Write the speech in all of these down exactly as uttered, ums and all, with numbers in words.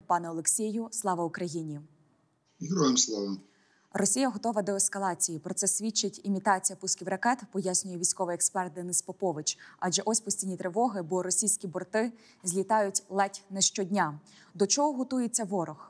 Пане Олексію, слава Україні! Героям слава! Росія готова до ескалації. Про це свідчить імітація пусків ракет, пояснює військовий експерт Денис Попович. Адже ось постійні тривоги, бо російські борти злітають ледь не щодня. До чого готується ворог?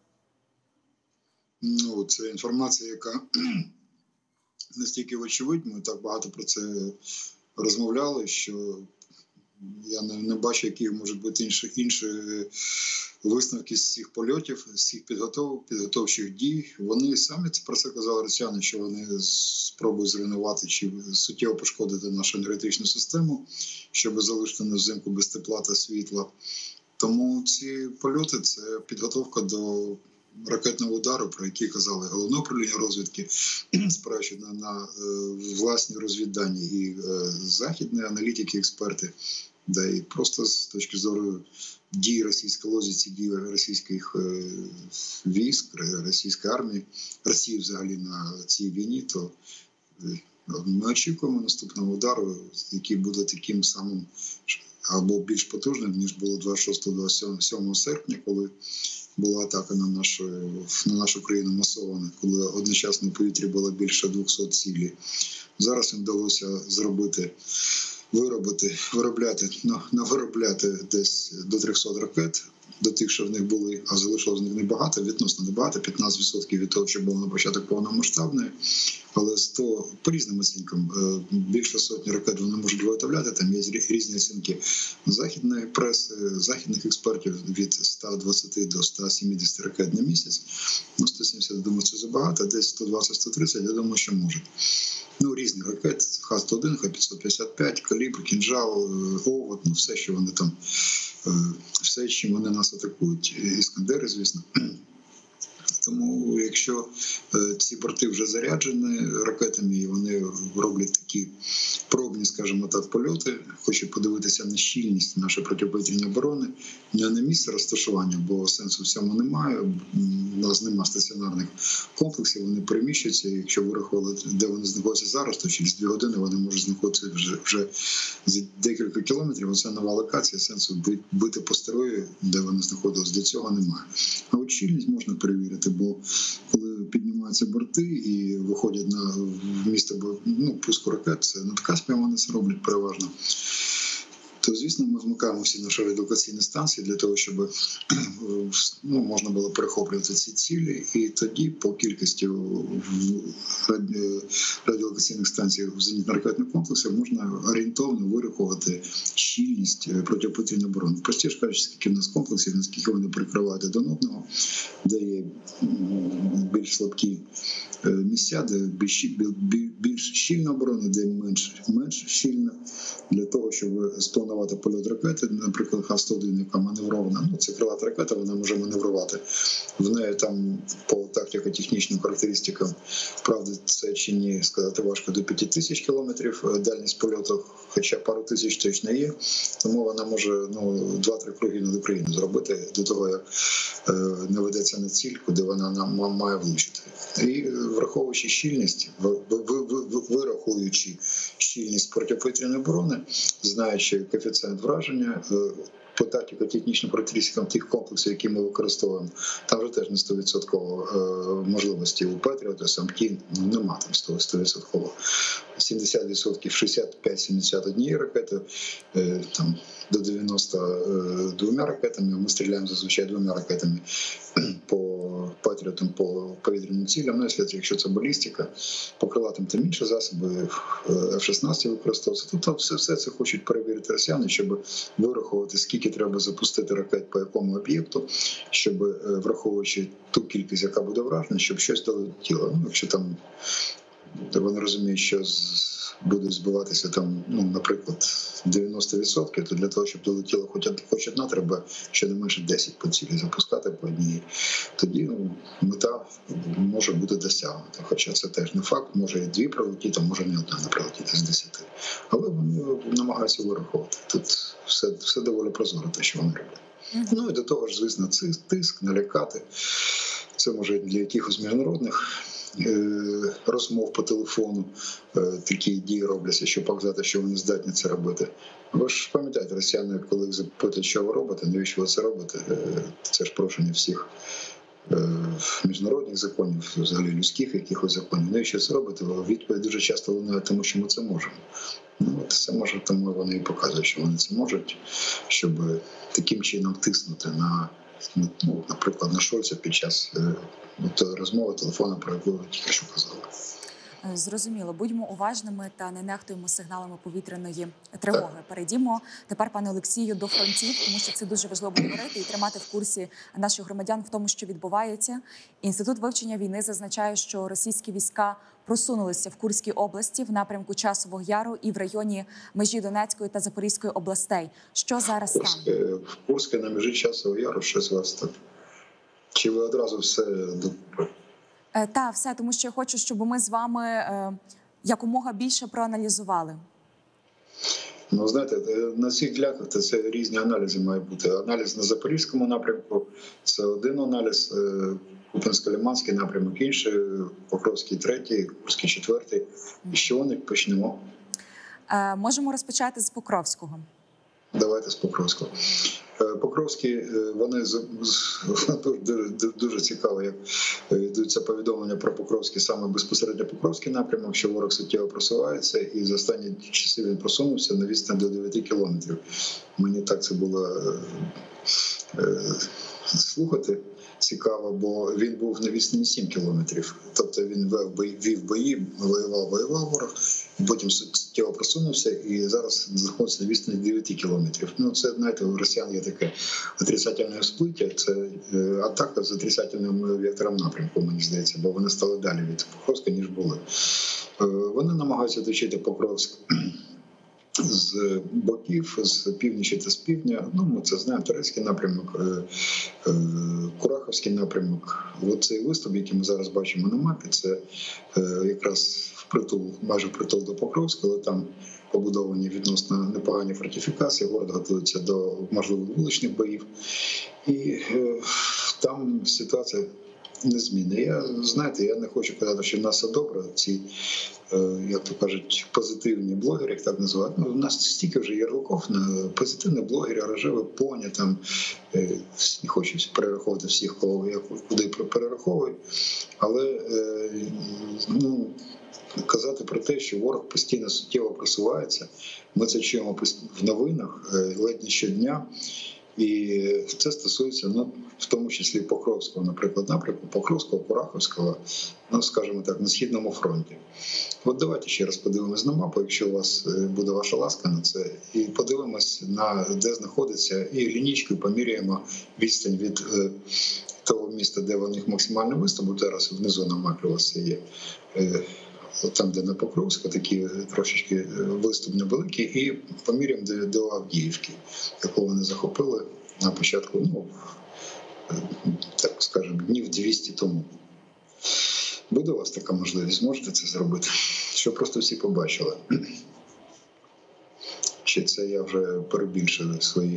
Ну, це інформація, яка настільки очевидь. Ми так багато про це розмовляли, що я не, не бачу, які можуть бути інші, інші висновки з цих польотів, з цих підготовок, підготовчих дій. Вони самі про це казали росіяни, що вони спробують зруйнувати чи суттєво пошкодити нашу енергетичну систему, щоб залишити нас взимку без тепла та світла. Тому ці польоти – це підготовка до ракетного удару, про який казали головне управління розвідки, спираючи на, на власні розвіддані і е, західні аналітики, експерти, да і просто з точки зору дій російської логіки, дій російських е, військ, російської армії, Росії взагалі на цій війні, то е, ми очікуємо наступного удару, який буде таким самим або більш потужним, ніж було двадцять шостого - двадцять сьомого серпня, коли була атака на нашу, на нашу країну масована, коли одночасно в повітрі було більше двохсот цілей. Зараз їм вдалося зробити, виробити, виробляти, навиробляти десь до трьохсот ракет, до тих, що в них були, а залишилось в них небагато, відносно небагато, п'ятнадцять відсотків від того, що було на початок повномасштабної. Але сто, по різним оцінкам, більше сотні ракет вони можуть виготовляти, там є різні оцінки західної преси, західних експертів від ста двадцяти до ста сімдесяти ракет на місяць. Ну, сто сімдесят, я думаю, це забагато, десь сто двадцять - сто тридцять, я думаю, що можуть. Ну, різні ракет, Х сто один, Х п'ятсот п'ятдесят п'ять, калібр, кінжал, овод, ну, все, що вони там, все, чим вони нас атакують. Іскандери, звісно. Тому якщо е, ці борти вже заряджені ракетами, і вони роблять такі пробні, скажімо так, польоти, хочу подивитися на щільність нашої протиповітряної оборони, не на місце розташування, бо сенсу в цьому немає. У нас немає стаціонарних комплексів, вони переміщуються. Якщо вирахували, де вони знаходяться зараз, то через дві години вони можуть знаходитися вже, вже за декілька кілометрів. Оце нова локація, сенсу бити по строю, де вони знаходились, до цього немає. А от щільність можна перевірити, бо коли піднімаються борти і виходять на місто, ну, пуску ракет, це над Каспієм вони це роблять переважно, то, звісно, ми вмикаємо всі наші радіолокаційні станції для того, щоб ну, можна було перехоплювати ці цілі. І тоді по кількості радіолокаційних станцій в зенітно-ракетних комплексах можна орієнтовно вирахувати щільність протиповітряної оборони. Простіше кажучи, скільки в нас комплексів, наскільки вони прикривають один одного, де є більш слабкі місця, де більш, більш щільна оборона, де менш, менш щільна, для того, щоб спланувати польот ракети, наприклад, Х сто один, яка маневрована, ну це крилата ракета, вона може маневрувати. В неї там по тактико-технічним характеристикам, правда, це чи ні, сказати важко, до п'яти тисяч кілометрів дальність польоту, хоча пару тисяч точно є, тому вона може ну, два-три круги над Україною зробити до того, як е, наведеться на ціль, куди вона нам має влучити. І враховуючи щільність, вирахуючи щільність протиповітряної оборони, знаючи коефіцієнт враження, по тактико-технічним характеристикам тих комплексів, які ми використовуємо, там вже теж не сто відсотків можливості у Петріота, Самкі, ну, нема там сто відсотків. сімдесят відсотків, шістдесят п'ять - сімдесят однією ракети, там до дев'яноста двома ракетами, ми стріляємо зазвичай двома ракетами по Патріотам, по повітряним цілям, ну, якщо це балістика, по крилатим там інші засоби, Ф шістнадцять використовується. Тобто все, все це хочуть перевірити росіяни, щоб вирахувати, скільки треба запустити ракет по якому об'єкту, щоб, враховуючи ту кількість, яка буде вражена, щоб щось долетіло. Ну, якщо там вони розуміють, що буде збиватися там, ну, наприклад, дев'яносто відсотків, то для того, щоб долетіло хоч, хоч одна, треба щонайменше десять по цілі запускати по одній. Тоді ну, мета може бути досягнута. Хоча це теж не факт, може і дві прилетіти, а може не одна не прилетіти з десяти. Але вони намагаються вираховувати. Тут все, все доволі прозоро, те, що вони роблять. Mm-hmm. Ну і до того ж, звісно, тиск, налякати. Це може для якихось міжнародних розмов по телефону такі дії робляться, щоб показати, що вони здатні це робити. Ви ж пам'ятаєте, росіяни, коли їх запитують, що ви робите, навіщо ви це робите, це ж порушення всіх міжнародних законів, взагалі людських якихось законів. Навіщо це робити? Відповідь дуже часто лунає, тому що ми це можемо. Ну, от це може, тому вони і показують, що вони це можуть, щоб таким чином тиснути на, ну, наприклад, на Шольца під час розмови телефону, про яку ви тільки що казали. Зрозуміло. Будьмо уважними та не нехтуємо сигналами повітряної тривоги. Так. Перейдімо тепер, пане Олексію, до фронтів, тому що це дуже важливо говорити і тримати в курсі наших громадян в тому, що відбувається. Інститут вивчення війни зазначає, що російські війська просунулися в Курській області в напрямку Часового Яру і в районі межі Донецької та Запорізької областей. Що зараз там? В Курській на межі Часового Яру щось у вас так? Чи ви одразу все до... Так, все, тому що я хочу, щоб ми з вами е, якомога більше проаналізували. Ну, знаєте, на цих ділянках це різні аналізи мають бути. Аналіз на Запорізькому напрямку – це один аналіз, Куп'янсько-Лиманський напрямок інший, Покровський третій, Курський четвертий. І з чого не почнемо? Е, можемо розпочати з Покровського. Давайте з Покровського. Покровські, вони дуже, дуже цікаво, як йдуться повідомлення про Покровський, саме безпосередньо Покровський напрямок, що ворог суттєво просувається, і за останні часи він просунувся на відстань до дев'яти кілометрів. Мені так це було слухати цікаво, бо він був на відстані сім кілометрів. Тобто він вів бої, воював, воював ворог, потім суттєво просунувся і зараз знаходиться на відстані дев'яти кілометрів. Ну, це, знаєте, у росіян є таке отрицательне всплиття, це атака з отрицательним вектором напрямку, мені здається, бо вони стали далі від Покровська, ніж були. Вони намагаються оточити Покровськ з боків, з північі та з півдня. Ну, ми це знаємо, турецький напрямок, Курахівський напрямок. Оцей виступ, який ми зараз бачимо на мапі, це якраз впритул, майже впритул до Покровська, але там побудовані відносно непогані фортифікації, город готується до можливих вуличних боїв. І там ситуація незмінна. Я, знаєте, я не хочу казати, що в нас все добре. Ці, як то кажуть, позитивні блогери, як так називають. Ну, у нас стільки вже ярликів на позитивні блогери, рожеві поні, там, не хочу перераховувати всіх, кого я куди перераховую, але ну, казати про те, що ворог постійно суттєво просувається, ми це чуємо в новинах ледь не щодня. І це стосується, ну, в тому числі Покровського, наприклад, напрямку, Покровського, Курахівського, ну, скажімо так, на Східному фронті. От давайте ще раз подивимось на мапу, якщо у вас буде ваша ласка на це, і подивимось, на де знаходиться, і лінійкою поміряємо відстань від е, того міста, де у них максимальний виступ, бо зараз внизу на мапі у вас це є. Е, Там, де на Покровська, такий трошечки виступ невеликий, і поміряємо до, до Авдіївки, яку вони захопили на початку, ну, так скажемо, днів двісті тому. Буде у вас така можливість, можете це зробити, щоб просто всі побачили. Чи це я вже перебільшив свої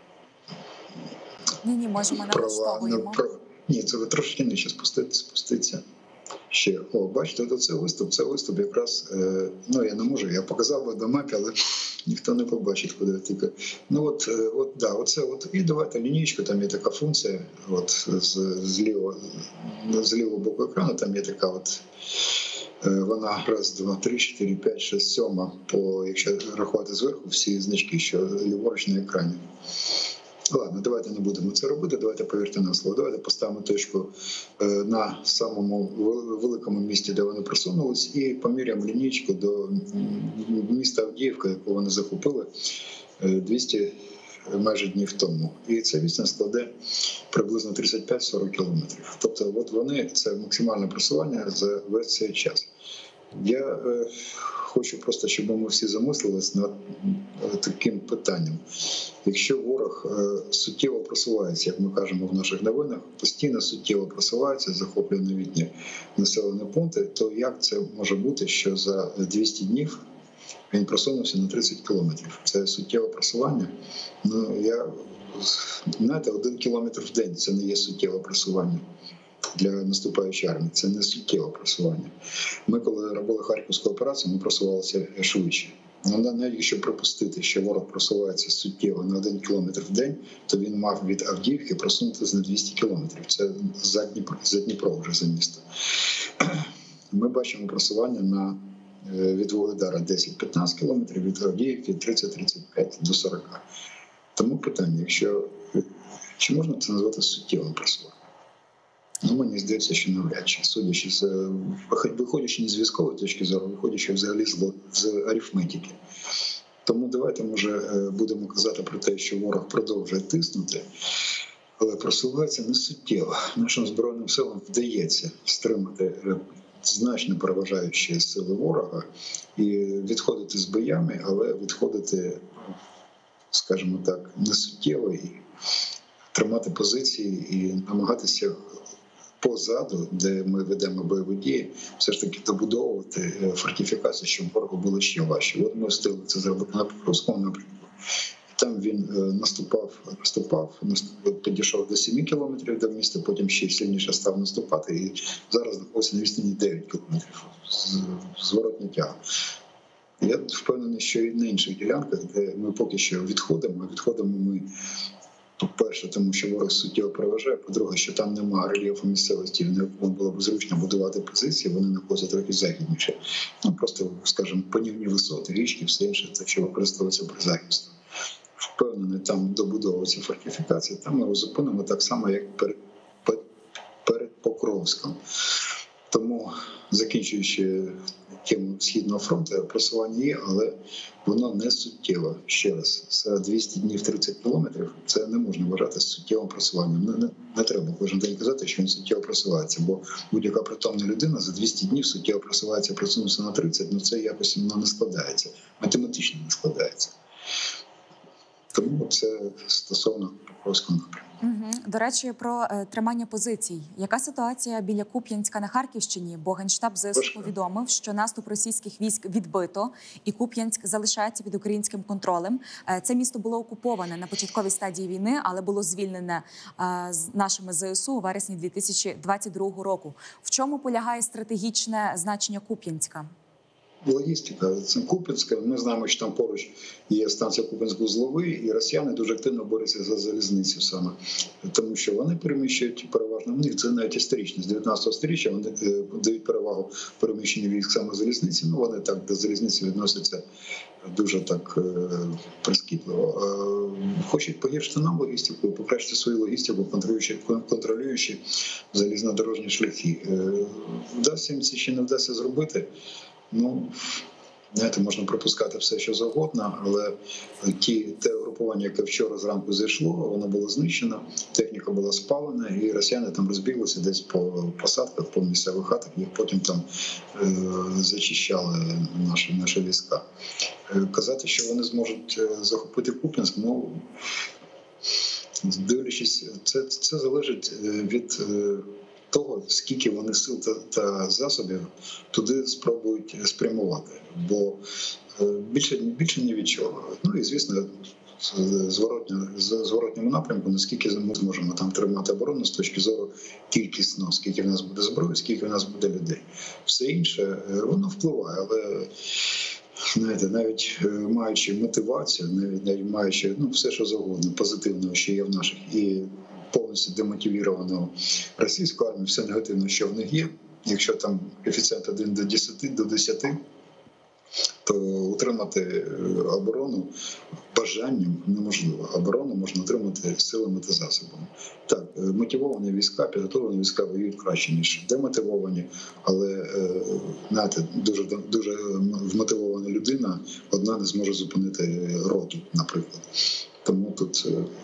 Ні-ні, можемо налаштовуємо. Ні, це ви трошки нижче спуститься. Ще, о, бачите, це виступ, це виступ якраз, е, ну я не можу, я показав би на мапі, але ніхто не побачить, куди тільки. Ну от, от, да, оце, от, і давайте лінійку, там є така функція, от, з, з, лівого, з лівого боку екрану, там є така от, е, вона раз, два, три, чотири, п'ять, шість, сьома, по, якщо рахувати зверху, всі значки, що ліворуч на екрані. Ладно, давайте не будемо це робити, давайте повірте на слово. Давайте поставимо точку на самому великому місті, де вони просунулись, і поміряємо лінійку до міста Авдіївка, яку вони захопили двісті майже днів тому. І ця відстань складе приблизно тридцять п'ять - сорок кілометрів. Тобто от вони, це максимальне просування за весь цей час. Я е, хочу просто, щоб ми всі замислились над е, таким питанням. Якщо ворог е, суттєво просувається, як ми кажемо в наших новинах, постійно суттєво просувається, захоплює новітні населені пункти, то як це може бути, що за двісті днів він просунувся на тридцять кілометрів? Це суттєве просування. Ну, я, знаєте, один кілометр в день – це не є суттєве просування. для наступаючої армії. Це не суттєве просування. Ми, коли робили Харківську операцію, ми просувалися швидше. Ну, навіть якщо припустити, що ворог просувається суттєво на один кілометр в день, то він мав від Авдіївки просунутися на двісті кілометрів. Це за Дніпро, за Дніпро вже за місто. Ми бачимо просування на від Вугледара десять-п'ятнадцять кілометрів, від Авдіївки тридцять-тридцять п'ять до сорока. Тому питання, якщо чи можна це назвати суттєвим просуванням? Ну, мені здається, що навряд чи, судячи з виходячи не з військової точки зору, виходячи взагалі з арифметики. Тому давайте, може, будемо казати про те, що ворог продовжує тиснути, але просувається не суттєво. Нашим Збройним силам вдається стримати значно переважаючі сили ворога і відходити з боями, але відходити, скажімо так, не суттєво і тримати позиції і намагатися позаду, де ми ведемо бойові дії, все ж таки добудовувати фортифікацію, щоб ворогу було ще важче. От ми встигли це зробити на Покровському напрямку. Там він наступав, наступав, наступав, підійшов до семи кілометрів до міста, потім ще сильніше став наступати, і зараз знаходиться на відстані дев'ять кілометрів зворотня тяга. Я впевнений, що і на інших ділянках, де ми поки що відходимо, відходимо ми, по-перше, тому що ворог суттєво переважає, по-друге, що там немає рельєфу місцевості, не було б зручно будувати позиції, вони знаходяться трохи західніше. Ну, просто, скажімо, панівні висоти, річки, все інше, те, що використовується при захисті. Впевнений, там добудовується фортифікація, там ми його зупинимо так само, як перед, перед Покровськом. Тому, закінчуючи тему Східного фронту, просування є, але воно не суттєве. Ще раз, за двісті днів тридцять кілометрів це не можна вважати суттєвим просуванням. Не, не, не треба кожен день казати, що він суттєво просувається, бо будь-яка притомна людина за двісті днів суттєво просувається, просунувся на тридцять, ну це якось воно не складається, математично не складається. Тому це стосовно Покровського напрямку. Угу. До речі, про е, тримання позицій. Яка ситуація біля Куп'янська на Харківщині? Бо Генштаб ЗСУ повідомив, що наступ російських військ відбито, і Куп'янськ залишається під українським контролем. Е, це місто було окуповане на початковій стадії війни, але було звільнене е, з нашими ЗСУ у вересні дві тисячі двадцять другого року. В чому полягає стратегічне значення Куп'янська? Логістика. Це Куп'янська. Ми знаємо, що там поруч є станція Куп'янськ-Вузловий, і росіяни дуже активно борються за залізницю саме. Тому що вони переміщують переважно, в них це навіть історично, з дев'ятнадцятого сторіччя вони дають перевагу переміщенню військ саме залізниці. Ну, вони так до залізниці відносяться дуже так прискіпливо. Хочуть погіршити нам логістику, покращити свою логістику, контролюючи, контролюючи залізнодорожні шляхи. Вдасться їм це чи не вдасться зробити? Ну, знаєте, можна пропускати все, що завгодно, але ті, те угрупування, яке вчора зранку зайшло, воно було знищено, техніка була спалена, і росіяни там розбіглися десь по посадках, по місцевих хатах, і потім там е, зачищали наші, наші війська. Е, казати, що вони зможуть захопити Куп'янськ, ну, дивлячись, це, це залежить від того, скільки вони сил та, та засобів туди спробують спрямувати. Бо більше, більше ні від чого. Ну і, звісно, зворотня, зворотньому напрямку, наскільки ми зможемо там тримати оборону з точки зору кількісно, скільки в нас буде зброї, скільки в нас буде людей. Все інше, воно впливає, але знаєте, навіть маючи мотивацію, навіть, навіть маючи ну, все, що завгодно, позитивного, що є в наших, і повністю демотивіровану російську армію, все негативне, що в них є. Якщо там коефіцієнт один до десяти, то утримати оборону бажанням неможливо. Оборону можна отримати силами та засобами. Так, мотивовані війська, підготовлені війська воюють краще, ніж демотивовані, але знаєте, дуже, дуже вмотивована людина одна не зможе зупинити роту, наприклад. Тому тут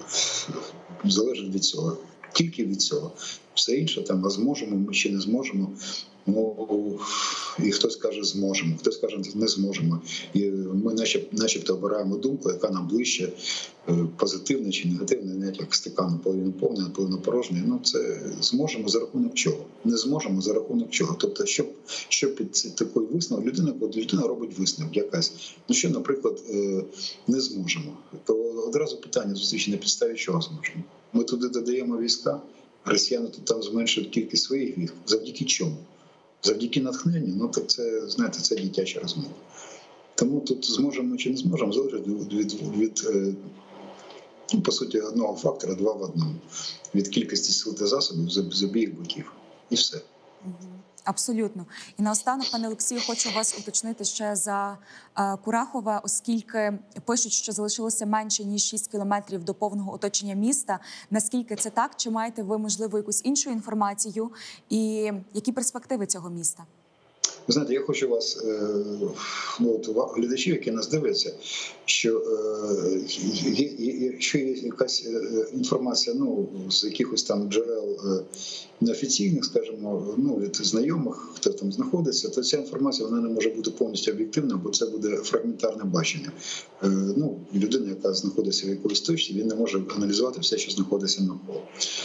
залежить від цього. Тільки від цього. Все інше там, а зможемо, ми ще не зможемо. Ну, і хтось каже, зможемо, хтось каже, не зможемо. І ми начебто обираємо думку, яка нам ближче, позитивна чи негативна, навіть як стакан половину повний, половину порожній. Ну, це зможемо за рахунок чого? Не зможемо за рахунок чого? Тобто, що, що під такий висновок? Людина, людина робить висновок якась. Ну, що, наприклад, не зможемо. То одразу питання зустрічі на підставі чого зможемо. Ми туди додаємо війська, Росіяни тут там зменшують кількість своїх військ. Завдяки чому? Завдяки натхненню, ну так це, знаєте, це дитяча розмова. Тому тут зможемо чи не зможемо, залежить від, від, від ну, по суті, одного фактора, два в одному. Від кількості сил та засобів з, з обох боків. І все. Абсолютно. І наостанок, пане Олексію, хочу вас уточнити ще за е, Курахове, оскільки пишуть, що залишилося менше, ніж шість кілометрів до повного оточення міста. Наскільки це так? Чи маєте ви, можливо, якусь іншу інформацію? І які перспективи цього міста? Ви знаєте, я хочу вас, ну, от, глядачів, які нас дивляться, що е, є, якщо є якась інформація, ну, з якихось там джерел неофіційних, скажімо, ну, від знайомих, хто там знаходиться, то ця інформація вона не може бути повністю об'єктивною, бо це буде фрагментарне бачення. Е, ну, людина, яка знаходиться в якоїсь точці, він не може аналізувати все, що знаходиться навколо.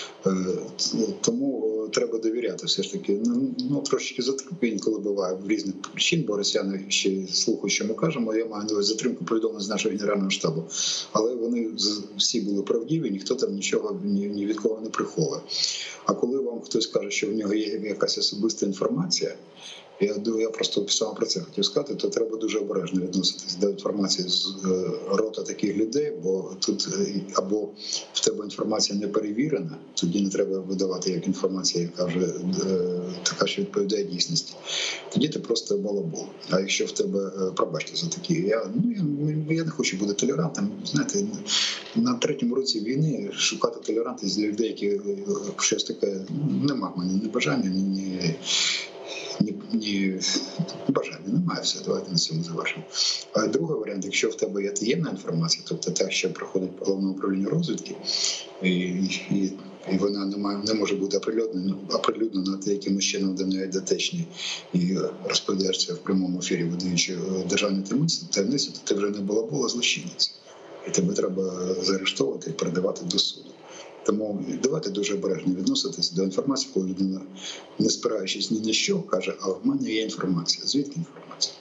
Е, тому треба довіряти все ж таки. Ну, ну трошечки затримки інколи буває в різних причин, бо росіяни ще слухають, що ми кажемо. Я маю на увазі затримку повідомлень з нашого генерального штабу. Але вони всі були правдиві, ніхто там нічого ні, ні від кого не приховує. А коли вам хтось каже, що в нього є якась особиста інформація, я я просто саме про це хотів сказати, то треба дуже обережно відноситись до інформації з рота таких людей, бо тут або в тебе інформація не перевірена, тоді не треба видавати як інформація, яка вже така, що відповідає дійсності. Тоді ти просто балабол. А якщо в тебе, пробачте за такі, я, ну, я, я не хочу бути толерантним. Знаєте, на третьому році війни шукати толерантність для людей, які щось таке, нема в мене ні бажання, ні, ні Ні, ні бажання немає, все, давайте на цьому завершимо. А другий варіант, якщо в тебе є таємна інформація, тобто та, що проходить по головному управлінню розвідки, і, і, і вона не, має, не може бути оприлюднена, оприлюднена, ти якимось чином до неї дотечний і розповідаєш це в прямому ефірі, видаючи державні таємниці, то ти вже не була була злочинець. І тебе треба заарештовувати і передавати до суду. Тому давайте дуже обережно відноситись до інформації, коли людина, не спираючись ні на що, каже, а в мене є інформація. Звідки інформація?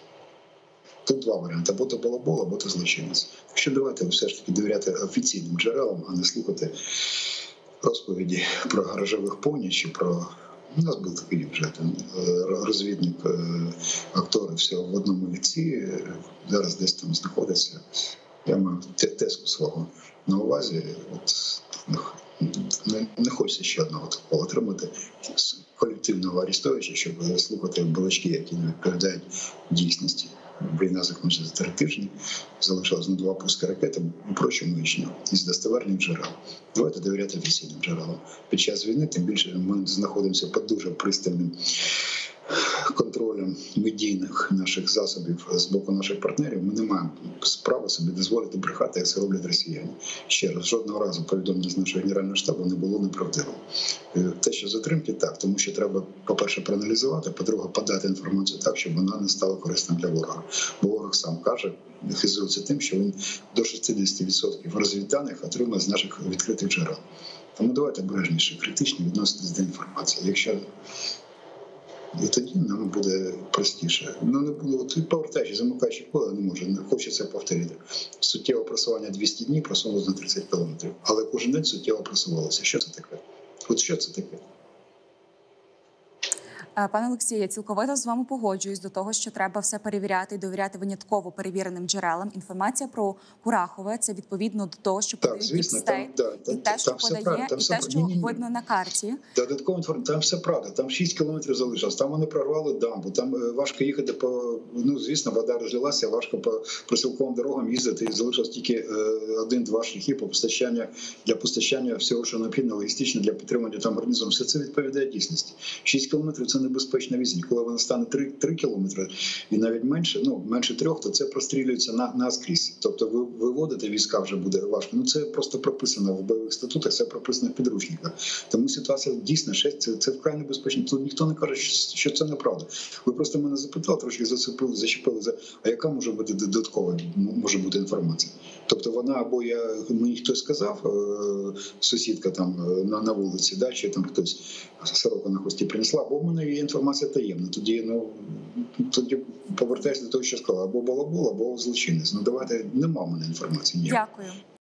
Тут два варіанти. Або то балабол, або то злочинець. Якщо давайте все ж таки довіряти офіційним джерелам, а не слухати розповіді про гаражових поні чи про... У нас був такий вже там розвідник, актор, все в одному ліці, зараз десь там знаходиться. Я маю тезку свого на увазі. От, Не, не хочеться ще одного такого отримати з колективного Арестовича, щоб слухати балачки, які не відповідають дійсності. Війна закінчиться три тижні, залишилось на два пуски ракети і прочу маячню із достовірних джерел. Давайте довіряти офіційним джерелам. Під час війни, тим більше, ми знаходимося під дуже пристальним контролем медійних наших засобів з боку наших партнерів. Ми не маємо справи собі дозволити брехати, як це роблять росіяни. Ще раз, жодного разу повідомлення з нашого генерального штабу не було неправдивим. Те, що затримки, так, тому що треба, по-перше, проаналізувати, по-друге, подати інформацію так, щоб вона не стала корисною для ворога. Бо ворог сам каже, хизується тим, що він до шістдесят відсотків розвідданих отримує з наших відкритих джерел. Тому давайте обережніше, критично відноситись до інформації. Якщо І тоді нам буде простіше. Ну, не було, от повертаючи, замикаючи коло, не може, не хочеться повторити. Суттєве просування двісті днів просунулося на тридцять кілометрів. Але кожен день суттєво просувалося. Що це таке? От що це таке? Пане Олексію, я цілковито з вами погоджуюсь до того, що треба все перевіряти і довіряти винятково перевіреним джерелам. Інформація про Курахове – це відповідно до того, що подають діпстейт, да, і те, що подає, і те, що ні, ні, видно на карті. Додатково інформація, там все правда, там шість кілометрів залишилось, там вони прорвали дамбу, там важко їхати по, ну, звісно, вода розлилася, важко по присілковим дорогам їздити, і залишилось тільки один-два шляхи по постачання, для постачання всього, що необхідно, логістично, для підтримання там організму. Все це відповідає дійсності. шість кілометрів – це не небезпечна відстань. Коли вона стане три кілометри і навіть менше, ну, менше трьох, то це прострілюється на, наскрізь. Тобто ви, виводити війська вже буде важко. Ну, це просто прописано в бойових статутах, це прописано в підручниках. Тому ситуація дійсно, це, це вкрай небезпечно. Тут ніхто не каже, що, що це неправда. Ви просто мене запитали, трошки зацепили, зачепили, за, а яка може бути додаткова, може бути інформація? Тобто вона, або я, мені хтось сказав, сусідка там на, на вулиці, да, чи там хтось сорока на хвості принесла, або в мене є інформація таємна. Тоді, ну, тоді повертаюся до того, що сказала, або балабол, або злочинець. Ну, давайте, нема в мене інформації ніякої. Дякую.